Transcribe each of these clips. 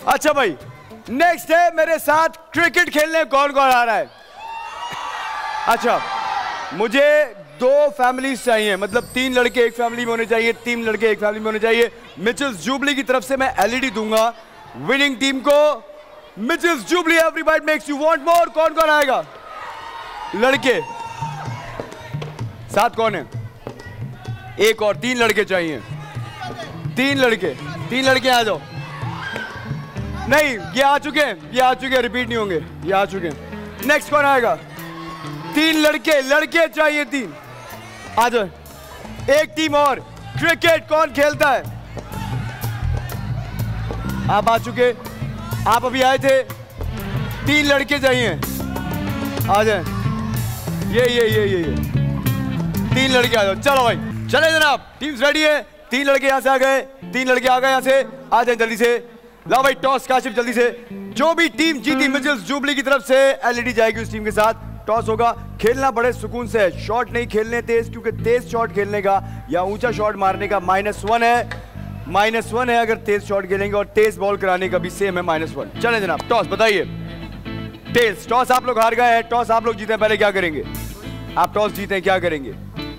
अच्छा भाई, नेक्स्ट है मेरे साथ क्रिकेट खेलने कौन कौन आ रहा है? अच्छा, मुझे 2 फैमिलीज चाहिए, मतलब 3 लड़के एक फैमिली में होने चाहिए, 3 लड़के एक फैमिली में होने चाहिए। मिचेल्स जुबली की तरफ से मैं एलईडी दूंगा विनिंग टीम को। Mitchell's Jubilee, everybody makes you want more. कौन कौन आएगा? लड़के साथ कौन है? एक और 3 लड़के चाहिए। 3 लड़के आ जाओ। नहीं, ये आ चुके हैं, रिपीट नहीं होंगे, ये आ चुके हैं। नेक्स्ट कौन आएगा? 3 लड़के चाहिए, 3 आ जाओ। एक टीम और। क्रिकेट कौन खेलता है? आप आ चुके, आप अभी आए थे। 3 लड़के चाहिए, आ जाए। ये 3 लड़के आ जाओ। चलो भाई, चले जनाब, टीम्स रेडी है। 3 लड़के यहां से आ गए, 3 लड़के आ गए यहां से। आ जाए जल्दी से। लाओ भाई टॉस, काशिफ जल्दी से। जो भी टीम जीती मिचेल्स जुबली की तरफ से एलईडी जाएगी उस टीम के साथ। टॉस होगा। खेलना बड़े सुकून से है, शॉट नहीं खेलने तेज, क्योंकि तेज शॉट खेलने का या ऊंचा शॉट मारने का -1 है। -1 है अगर तेज शॉट खेलेंगे, और तेज बॉल कराने का भी सेम है -1। चले जनाब, टॉस बताइए। टेल्स, टॉस आप लोग हार गए हैं, टॉस आप लोग जीते हैं, पहले क्या करेंगे? आप टॉस जीते हैं, क्या करेंगे?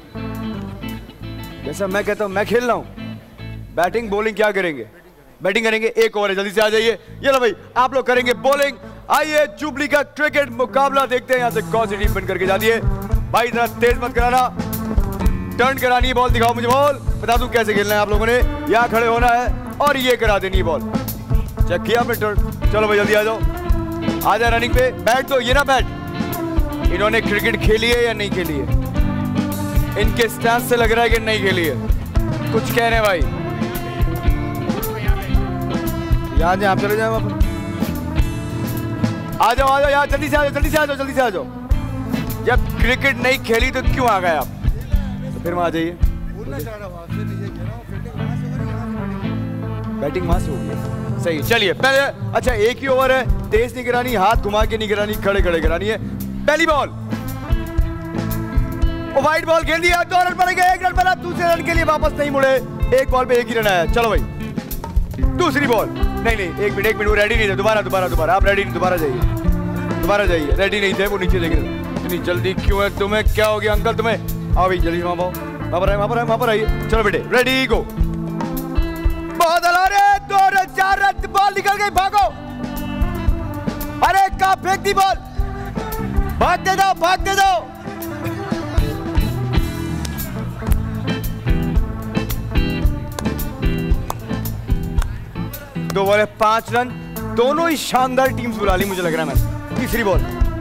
जैसा मैं कहता हूं मैं खेल रहा हूं, बैटिंग बॉलिंग क्या करेंगे? बैटिंग करेंगे। एक ओवर है, जल्दी से आ जाइए। ये लो भाई, आप लोग करेंगे बॉलिंग। आइए जुबली का क्रिकेट मुकाबला देखते हैं। यहां से कौन सी टीम बन करके जाती है। भाई इतना तेज मत कराना, टर्न करानी है बॉल। दिखाओ मुझे बॉल, बता दूं कैसे खेलना है। आप लोगों ने यहां खड़े होना है और ये करा देनी है बॉल। चेक किया आपने टर्न? चलो भाई जल्दी आ जाओ, आ जाए रनिंग पे। बैट दो, ये ना बैट। इन्होंने क्रिकेट खेली है या नहीं खेली है? इनके स्टैंड से लग रहा है कि नहीं खेली है। कुछ कह रहे हैं भाई? यहाँ आप चले जाओ, आ जाओ यार, जल्दी से आ जाओ। जब क्रिकेट नहीं खेली तो क्यों आ गए आप? तो फिर वहां आ जाइए। बैटिंग वहां से हो गई, सही। चलिए पहले, अच्छा एक ही ओवर है, तेज नहीं गिरानी, हाथ घुमा के नहीं गिरानी, खड़े गिरानी है। पहली बॉल, वाइड बॉल खेल दिया, 2 रन बनेंगे, 1 रन बना। दूसरे रन के लिए वापस नहीं मुड़े, एक बॉल पे 1 ही रन आया। चलो भाई दूसरी बॉल। नहीं, 1 मिनट, वो रेडी नहीं थे। दोबारा आप रेडी नहीं, दोबारा जाइए। रेडी नहीं थे, वो नीचे देख रहे। इतनी जल्दी क्यों है तुम्हें? क्या हो गया अंकल तुम्हें? आओ भाई जल्दी, वहां पर आइए। चलो बेटे, रेडी गो। बहुत हला रहे, 2 रन, 4 रन, बॉल निकल गई, भागो। अरे कहां फेंक दी बॉल? भागते जाओ। दो बॉल है, 5 रन। दोनों ही शानदार टीम्स बुला ली मुझे लग रहा है। मैं तीसरी बॉल,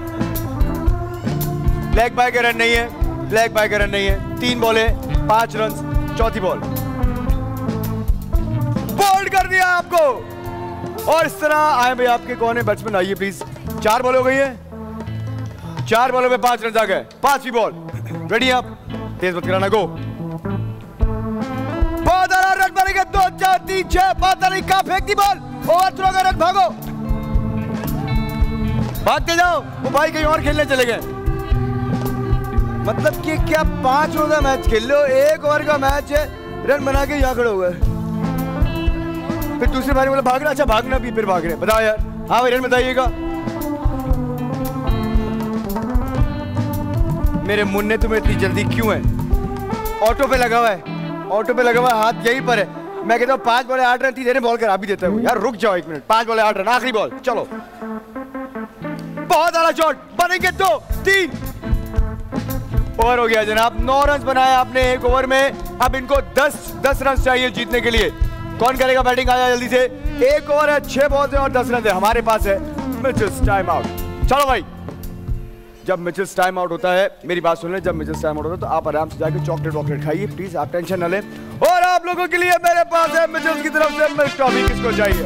लेग बाय का रन नहीं है। 3 बॉल है, 5 रन। चौथी बॉल बोल्ड कर दिया आपको। और इस तरह आए भाई, आपके कौन है बैट्समैन? आइए प्लीज। 4 बॉल हो गई है, 4 बॉलों में 5 रन आ गए। 5वीं बॉल, रेडी आप? तेज मत कराना, गो। बहुत रन बनेंगे, 2, 4, 3, 6, पता नहीं कहां फेंक दी बॉल। ओवर थ्रो का रन, भागो, भागते जाओ। वो भाई कहीं और खेलने चले गए। मतलब कि क्या 5 ओवर का मैच खेल लो, 1 ओवर का मैच है, रन बना के यहां खड़े हो गए। फिर दूसरी बारी बोला भागना। अच्छा भागना भी, फिर भाग रहे। बताओ यार। हाँ भाई, रन बताइएगा। मेरे मुन्ने तुम्हें इतनी जल्दी क्यों है? ऑटो पे लगा हुआ है, हाथ यहीं पर है। मैं कहता हूँ 5 बॉल 8 रन थी, देने बॉल करा भी देता है यार। रुक जाओ 1 मिनट। 5 बॉल 8 रन, आखिरी बॉल। चलो, बहुत आला शॉट, बनेंगे 2, 3। ओवर हो गया जनाब। 9 रन बनाया आपने 1 ओवर में। अब इनको 10 रन चाहिए जीतने के लिए। कौन करेगा बैटिंग? आया जल्दी से। 1 ओवर है, 6 बॉल है और 10 रन है हमारे पास है। Mitchell's time out. चलो भाई, जब मिचेल्स टाइम आउट होता है, मेरी बात सुन ले, जब मिचेल्स टाइम आउट होता है तो आप आराम से जाके चॉकलेट खाइए प्लीज, आप टेंशन न लें। और आप लोगों के लिए मेरे पास है मिचेल्स की तरफ से मिल्क टॉफी। किसको चाहिए?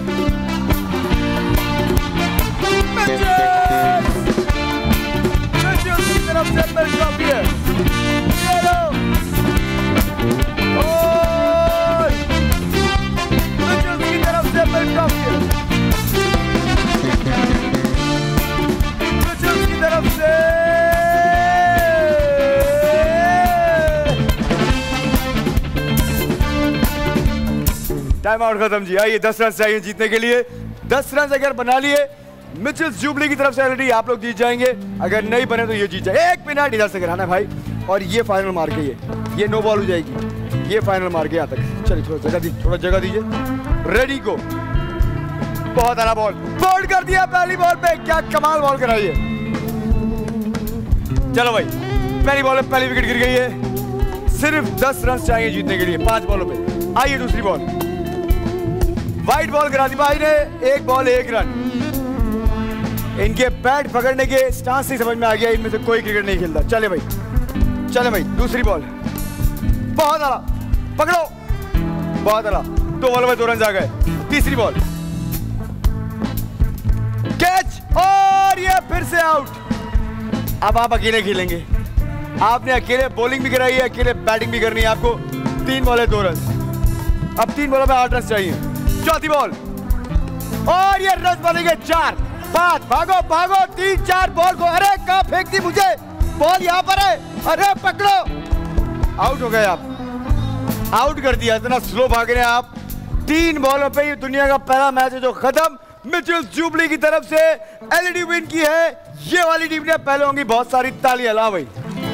मिचेल्स की तरफ से मिल्क टॉफी है। ये लो। और मिचेल्स की तरफ से मिल्क टॉफी है। मिचेल्स की तरफ से टाइम आउट खत्म जी। आइए 10 रन चाहिए जीतने के लिए। 10 रन अगर बना लिए मिचेल्स जुबली की तरफ से एलईडी आप लोग जीत जाएंगे, अगर नहीं बने तो ये जीत जाए। 1 मिनट इधर से गिराना भाई, और ये फाइनल मार के ये नो बॉल हो जाएगी, ये फाइनल मार के यहाँ तक। चलिए थोड़ा जगह दीजिए, रेडी को। बहुत आला बॉल बोल्ड कर दिया पहली बॉल पे, क्या कमाल बॉल कराई है। चलो भाई पहली बॉल में पहली विकेट गिर गई है, सिर्फ 10 रन चाहिए जीतने के लिए 5 बॉलों पे। आइए दूसरी बॉल, वाइट बॉल करा दी भाई ने, 1 बॉल 1 रन। इनके बैट पकड़ने के स्टांस से समझ में आ गया इनमें से कोई क्रिकेट नहीं खेलता। चले भाई दूसरी बॉल, बहुत आला पकड़ो, बहुत आला, 2 बॉलों में 2 रन आ गए। तीसरी बॉल कैच, और ये फिर से आउट। अब आप अकेले खेलेंगे, आपने अकेले बॉलिंग भी कराई है, अकेले बैटिंग भी करनी है आपको। 3 बॉल 2 रन, अब 3 बॉलों में 8 रन चाहिए। चौथी बॉल, और ये रन बनेंगे 4 5, भागो भागो 3 4 बॉल को। अरे कहां फेंक दी मुझे बॉल, यहां पर है, अरे पकड़ो। आउट हो गए आप, आउट कर दिया, इतना स्लो भाग रहे हैं आप। 3 बॉलों पे ये दुनिया का पहला मैच है जो खत्म। मिचेल्स जुबली की तरफ से एलईडी विन की है ये वाली टीम ने। पहले होंगी बहुत सारी तालियां, ला भाई।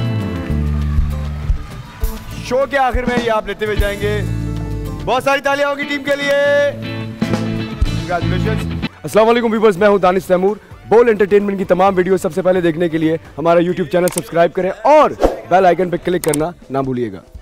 शो के आखिर में ये आप लेते हुए जाएंगे, बहुत सारी तालियां होंगी टीम के लिए। कांग्रेचुलेशंस। अस्सलाम वालेकुम व्यूअर्स, मैं हूं दानिश तैमूर। बोल एंटरटेनमेंट की तमाम वीडियो सबसे पहले देखने के लिए हमारा यूट्यूब चैनल सब्सक्राइब करें और बेल आइकन पर क्लिक करना ना भूलिएगा।